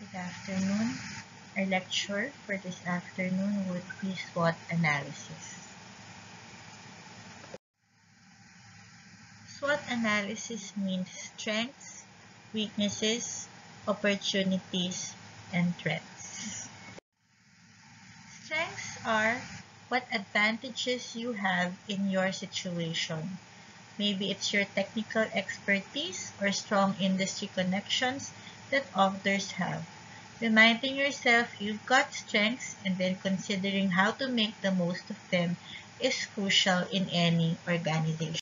Good afternoon. Our lecture for this afternoon would be SWOT analysis. SWOT analysis means strengths, weaknesses, opportunities, and threats. Strengths are what advantages you have in your situation. Maybe it's your technical expertise or strong industry connections that others have. Reminding yourself you've got strengths and then considering how to make the most of them is crucial in any organization.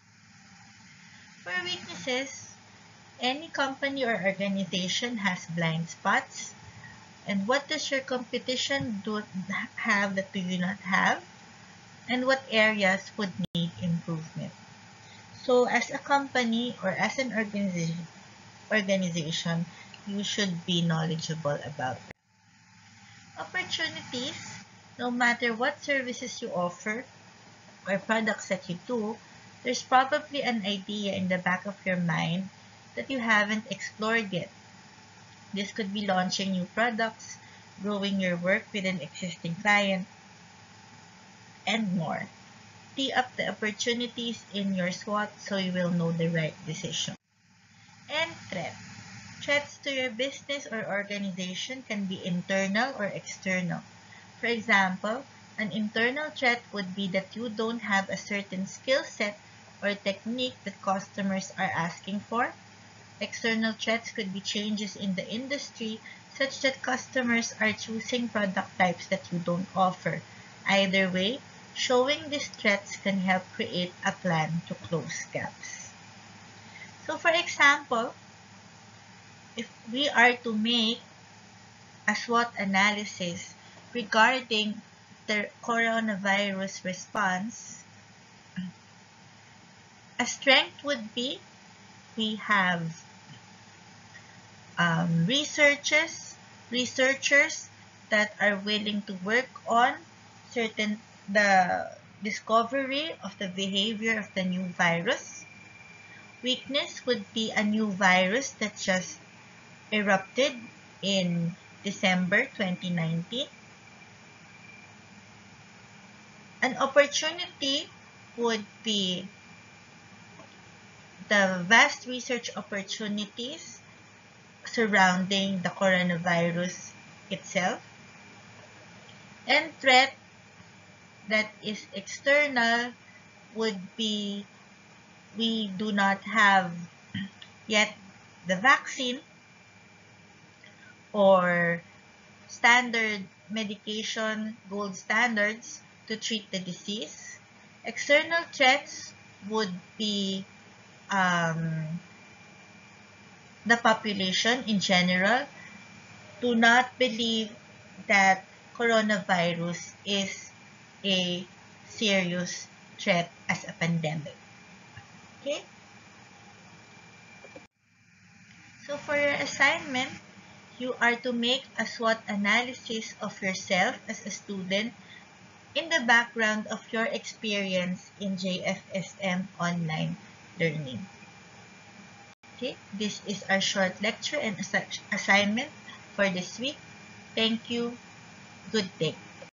For weaknesses, any company or organization has blind spots. And what does your competition have that you do not have? And what areas would need improvement? So as a company or as an organization, you should be knowledgeable about them. Opportunities, no matter what services you offer or products that you do, there's probably an idea in the back of your mind that you haven't explored yet. This could be launching new products, growing your work with an existing client, and more. Tee up the opportunities in your SWOT so you will know the right decision. And threat. Threats to your business or organization can be internal or external. For example, an internal threat would be that you don't have a certain skill set or technique that customers are asking for. External threats could be changes in the industry such that customers are choosing product types that you don't offer. Either way, showing these threats can help create a plan to close gaps. So for example, if we are to make a SWOT analysis regarding the coronavirus response, a strength would be we have researchers that are willing to work on the discovery of the behavior of the new virus. Weakness would be a new virus that just erupted in December 2019. An opportunity would be the vast research opportunities surrounding the coronavirus itself. And threat that is external would be we do not have yet the vaccine or standard medication gold standards to treat the disease. External threats would be the population in general do not believe that coronavirus is a serious threat as a pandemic. Okay? So for your assignment, you are to make a SWOT analysis of yourself as a student in the background of your experience in JFSM online learning. Okay, this is our short lecture and assignment for this week. Thank you. Good day.